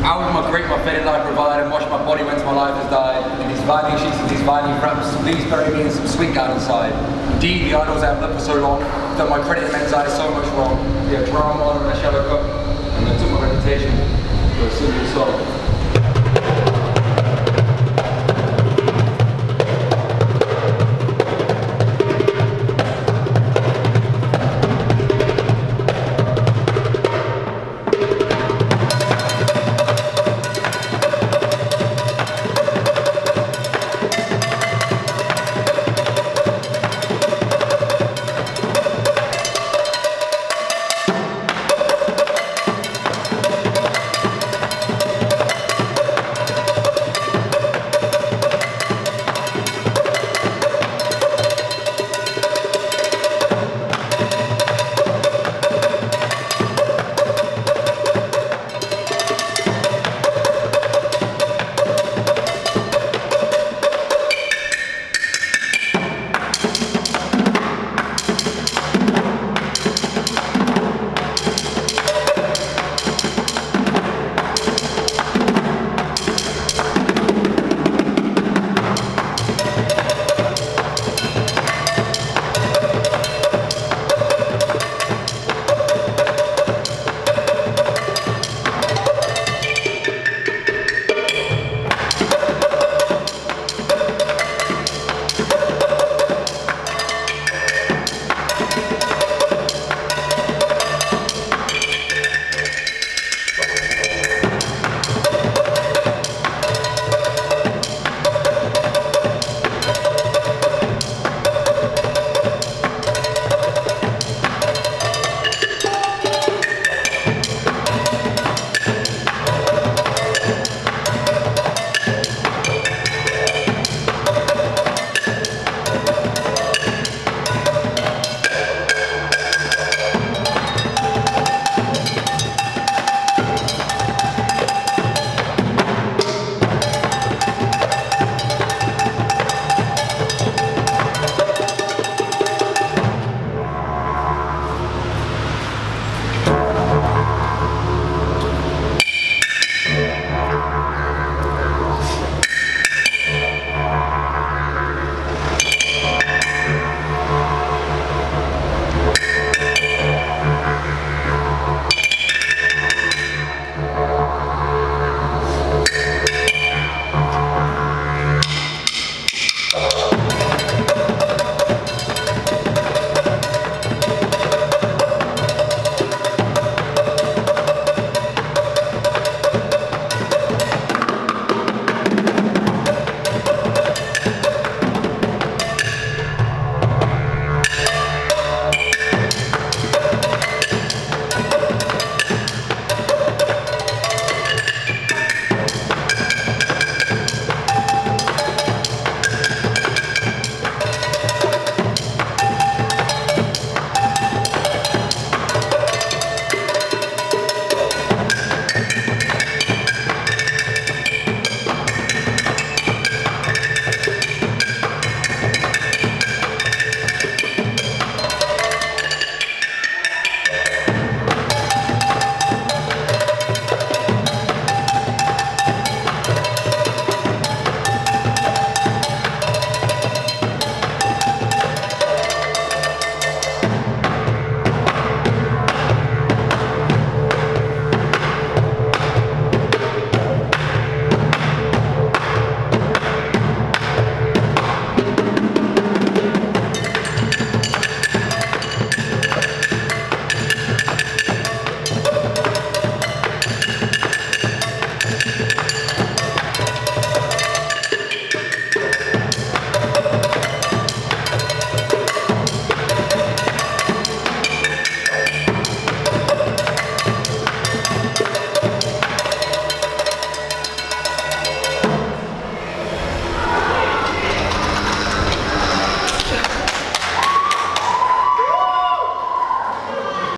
out of my grip, my fed life provided, washed my body when my life has died. In these violin sheets and these violin fraps, please bury me in some sweet garden side. Indeed, the idols I have lived for so long, done my credit and men's eye so much wrong. Yeah, drama on a shallow cup, and I took my reputation for a single soul.